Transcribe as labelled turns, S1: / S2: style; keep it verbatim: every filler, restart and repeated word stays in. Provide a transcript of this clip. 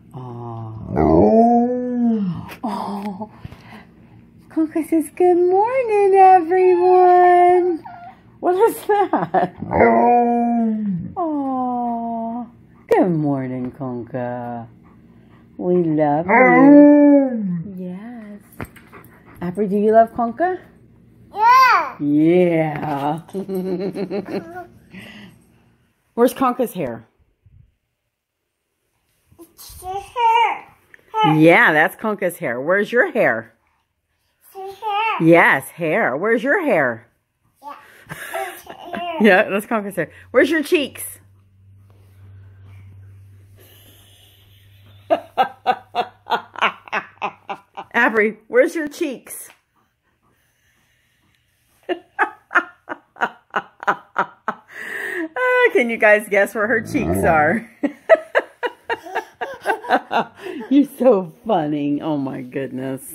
S1: Oh. Oh. Conca says, good morning, everyone. What is that? Oh. Good morning, Conca. We love you. Yes. Apri, do you love Conca?
S2: Yeah.
S1: Yeah. Where's Conca's hair?
S2: It's the hair. hair.
S1: Yeah, that's Conca's hair. Where's your hair?
S2: The hair.
S1: Yes, hair. Where's your hair?
S2: Yeah. It's hair.
S1: Yeah, that's Conca's hair. Where's your cheeks? Avery, where's your cheeks? Oh, can you guys guess where her cheeks are? You're so funny. Oh my goodness.